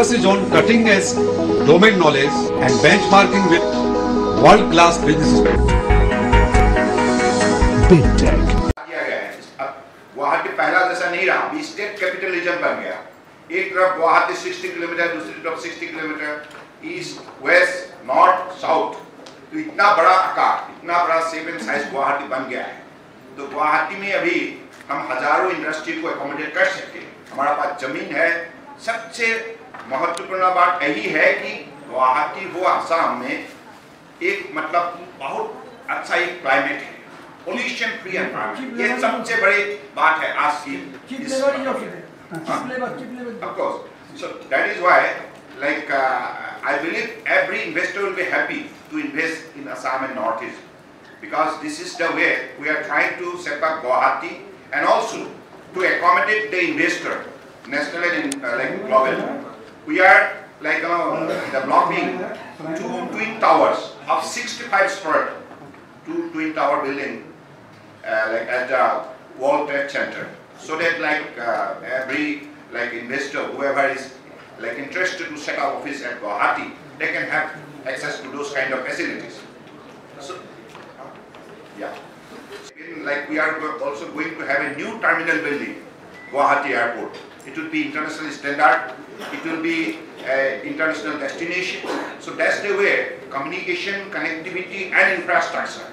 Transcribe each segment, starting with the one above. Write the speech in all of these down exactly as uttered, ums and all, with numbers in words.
emphasis on cutting-edge domain knowledge and benchmarking with world-class businesses. BidTech किया गया है। अब गुवाहाटी पहला जैसा नहीं रहा, अभी स्टेट कैपिटलिज्म बन गया। एक तरफ गुवाहाटी साठ किलोमीटर, दूसरी तरफ साठ kilometre, east, west, north, south, तो इतना बड़ा आकार, इतना बड़ा सेवन साइज गुवाहाटी बन गया है। तो गुवाहाटी में अभी हम हजारों इंडस्ट्री को एकोमोडेट कर सकते हैं। हमारा पास जमीन है। सबसे महत्वपूर्ण बात यही है कि गुवाहाटी वो आसाम में एक मतलब बहुत अच्छा एक क्लाइमेट है, पोल्यूशन फ्री एनवायरनमेंट। ये सबसे बड़ी बात है आज की। Of course. So that is why, like, uh, I believe every investor will be happy to invest in Assam and Northeast, because this is the way we are trying to set up Guwahati, and also to accommodate the investor, national and uh, like global. We are like uh, developing two twin towers of sixty-five story, two twin tower building, uh, like at the World Trade Center, so that like uh, every like investor, whoever is like interested to set up office at Guwahati, they can have access to those kind of facilities. So, yeah. In, like we are also going to have a new terminal building, Guwahati Airport. It will be international standard. It will be an international destination. So that's the way communication, connectivity, and infrastructure,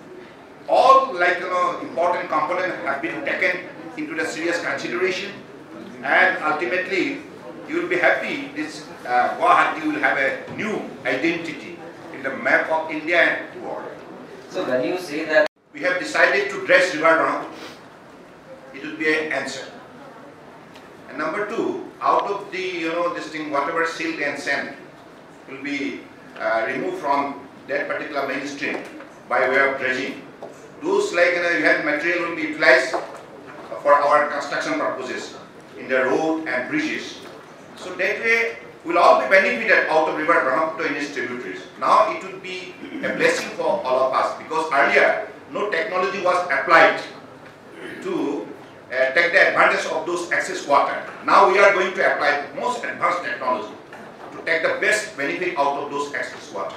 all like you know important components have been taken into the serious consideration. And ultimately, you will be happy. This uh, Guwahati will have a new identity in the map of India and world. So when you say that we have decided to dress river down, it will be an answer. And number two, out of the you know this thing, whatever silt and sand will be uh, removed from that particular mainstream by way of dredging. Those like you know, you have material will be utilized for our construction purposes in the road and bridges. So that way we'll all be benefited out of river Brahmaputra and its tributaries. Now it would be a blessing for all of us, because earlier no technology was applied to uh, take the advantage of those excess water. Now we are going to apply most advanced technology to take the best benefit out of those excess water.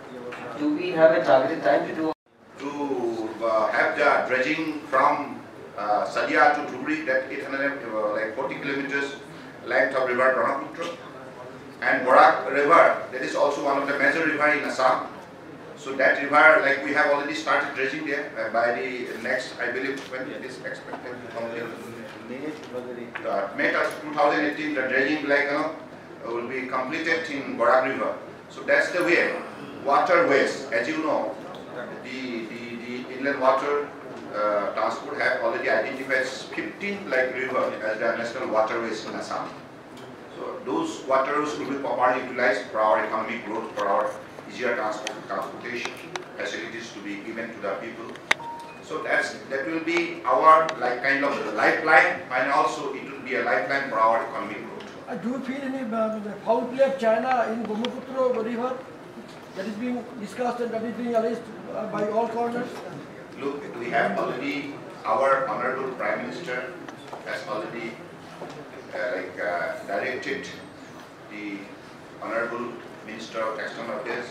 do we have a targeted time to do? To uh, have the dredging from uh, Sadia to Dhubri, that eight hundred uh, like forty kilometers length of river Brahmaputra, and Borak river, that is also one of the major river in Assam. So that river, like we have already started dredging there. Uh, by the next, I believe, when it is expected to complete, uh, May twenty eighteen, the dredging like you know will be completed in Borak river. So that's the way. Waterways, as you know, the the, the inland water Uh, transport have already identified fifteen like river as the national waterways in Assam. So those waterways will be properly utilized for our economic growth, for our easier transport transportation facilities to be given to the people. So that's that will be our like kind of lifeline, and also it will be a lifeline for our economic growth. Uh, do you feel any uh, foul play of China in Brahmaputra river that is being discussed and that is being alleged uh, by all corners? Look, we have already, our Honorable Prime Minister has already uh, like uh, directed the Honorable Minister of External Affairs,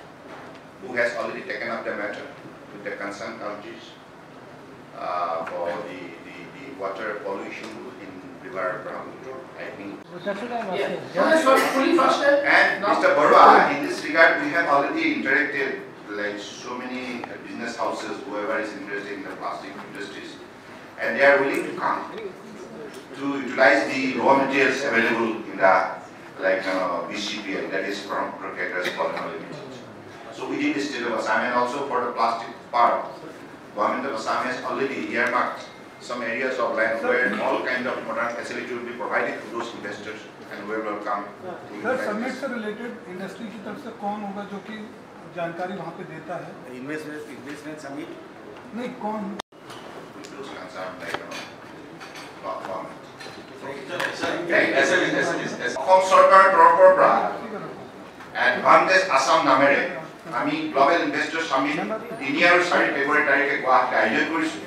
who has already taken up the matter with the concerned countries uh, for the, the, the water pollution in river Brahmaputra, I think. That's what I'm asking. Yeah. And Mister Barua, in this regard, we have already interacted like so many business houses, whoever is interested in the plastic industries, and they are willing to come to utilize the raw materials available in the like uh, B C P L, that is from Procators Polymer Limited. So within the state of Assam, and also for the plastic part, government of Assam has already earmarked some areas of land where all kind of modern facility will be provided to those investors, and we will come. Sir, summit से related industry की तरफ से कौन होगा जो कि जानकारी वहाँ पे देता है? इन्वेस्टमेंट इन्वेस्टमेंट समिट नहीं कौन? অসম চৰকাৰৰ তৰফৰ পৰা এডভান্টেজ আসাম নামেৰে আমি গ্লোবেল ইনভেষ্টৰ সামিট তিনি আৰু চাৰি ফেব্ৰুৱাৰী তাৰিখে গুৱাহাটীত আয়োজন কৰিছোঁ,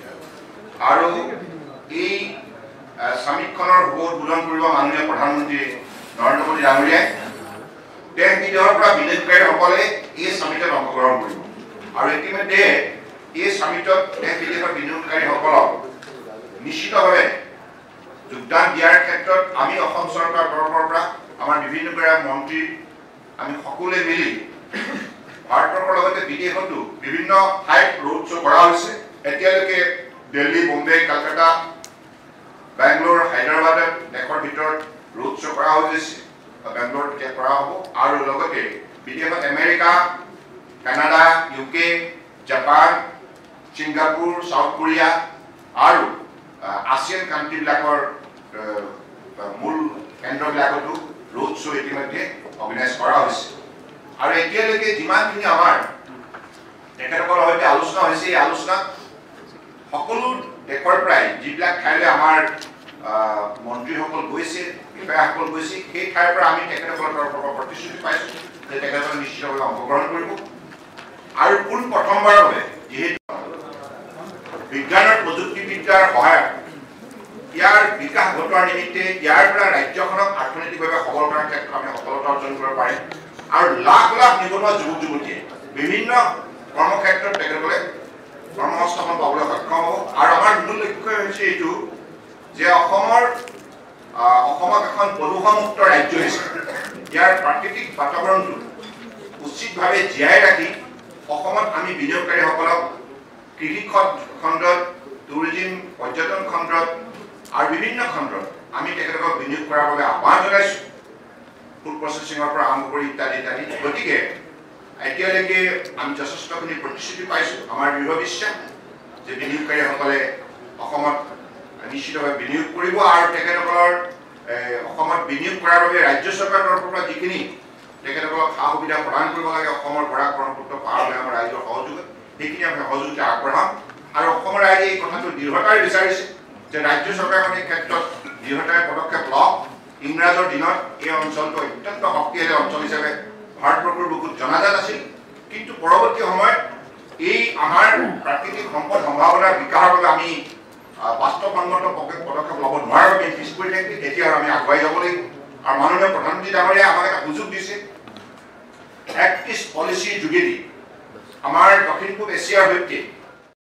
আৰু এই সামিটখনৰ উদ্বোধন কৰিব মাননীয় প্ৰধানমন্ত্ৰী নৰেন্দ্ৰ মোদী ডাঙৰীয়াই দেশ বিদেশৰ পৰা বিনিয়োগকাৰীসকলে এই সামিটত অংশগ্ৰহণ কৰিব আৰু ইতিমধ্যে এই সামিটত দেশ বিদেশৰ বিনিয়োগকাৰীসকলক নিশ্চিতভাৱে যোগদান দিয়াৰ ক্ষেত্ৰত আমি অসম চৰকাৰৰ তৰফৰ পৰা আমাৰ বিভিন্ন মন্ত্ৰী আমি সকলোৱে মিলি ভাৰতবৰ্ষৰ লগতে বিদেশতো বিভিন্ন ঠাইত ৰোড শ্ব' কৰা হৈছে এতিয়ালৈকে দিল্লী বম্বে কলকাতা বেংগলোৰ হায়দৰাবাদত দেশৰ ভিতৰত ৰোড শ্ব' কৰা হৈছে বেংগলোৰত এতিয়া কৰা হ'ব আৰু লগতে বিদেশত America Canada U K Japan Singapore South Korea আৰু আছিয়ান কাণ্ট্ৰিবিলাকৰ মূল কেন্দ্ৰবিলাকতো ৰোড শ্ব' ইতিমধ্যে অৰ্গেনাইজ কৰা হৈছে আৰু এতিয়ালৈকে যিমানখিনি আমাৰ তেখেতসকলৰ সৈতে আলোচনা হৈছে এই আলোচনাত সকলো দেশৰ প্ৰায় যিবিলাক ঠাইলৈ আমাৰ মন্ত্ৰীসকল গৈছে বিষয়াসকল গৈছে সেই ঠাইৰ পৰা আমি তেখেতসকলৰ তৰফৰ পৰা প্ৰতিশ্ৰুতি পাইছোঁ যে তেখেতসকলে নিশ্চিতভাৱে অংশগ্ৰহণ কৰিব আৰু পোন প্ৰথমবাৰৰ বাবে যিহেতু বিজ্ঞান আৰু প্ৰযুক্তিবিদ্যাৰ সহায়ত ইয়াৰ বিকাশ ঘটোৱাৰ নিমিত্তে ইয়াৰ পৰা ৰাজ্যখনক অৰ্থনৈতিকভাৱে সবল কৰাৰ ক্ষেত্ৰত আমি সফলতা অৰ্জন কৰিব পাৰিম আৰু লাখ লাখ নিবনুৱা যুৱক যুৱতীয়ে বিভিন্ন কৰ্মক্ষেত্ৰত তেখেতসকলে কৰ্মসংস্থাপন পাবলৈ সক্ষম হ'ব আৰু আমাৰ মূল লক্ষ্য হৈছে এইটো যে অসমৰ অসমক এখন প্ৰদূষণমুক্ত ৰাজ্য হিচাপে ইয়াৰ প্ৰাকৃতিক বাতাবৰণটো উচিতভাৱে জীয়াই ৰাখি অসমত আমি বিনিয়োগকাৰীসকলক কৃষি খণ্ডত টুৰিজিম পৰ্যটন খণ্ডত আৰু বিভিন্ন খণ্ডত আমি তেখেতসকলক বিনিয়োগ কৰাৰ বাবে আহ্বান জনাইছোঁ ফুড প্ৰচেছিঙৰ পৰা আৰম্ভ কৰি ইত্যাদি ইত্যাদি গতিকে এতিয়ালৈকে আমি যথেষ্টখিনি প্ৰতিশ্ৰুতি পাইছোঁ আমাৰ দৃঢ় বিশ্বাস যে বিনিয়োগকাৰীসকলে অসমত নিশ্চিতভাৱে বিনিয়োগ কৰিব আৰু তেখেতসকলৰ অসমত বিনিয়োগ কৰাৰ বাবে ৰাজ্য চৰকাৰৰ তৰফৰ পৰা যিখিনি তেখেতসকলক সা সুবিধা প্ৰদান কৰিব লাগে অসমৰ বৰাক ব্ৰহ্মপুত্ৰ পাহাৰ আমাৰ ৰাইজৰ সহযোগত সেইখিনি আমি সহযোগিতা আগবঢ়াম আৰু অসমৰ ৰাইজে এই কথাটো দৃঢ়তাৰে বিচাৰিছে যে ৰাজ্য চৰকাৰখনে এই ক্ষেত্ৰত দৃঢ়তাৰে পদক্ষেপ লওক ইংৰাজৰ দিনত এই অঞ্চলটো অত্যন্ত শক্তিশালী অঞ্চল হিচাপে ভাৰতবৰ্ষৰ বুকুত জনাজাত আছিল কিন্তু পৰৱৰ্তী সময়ত এই আমাৰ প্ৰাকৃতিক সম্পদ সম্ভাৱনাৰ বিকাশৰ বাবে আমি বাস্তৱসন্মত পদক্ষেপ ল'ব নোৱাৰাৰ বাবে পিছ পৰি থাকিলে এতিয়া আমি আগুৱাই যাব লাগিব আৰু মাননীয় প্ৰধানমন্ত্ৰী ডাঙৰীয়াই আমাক এটা সুযোগ দিছে এক্ট ইষ্ট পলিচিৰ যোগেদি আমাৰ দক্ষিণ পূব এছিয়াৰ সৈতে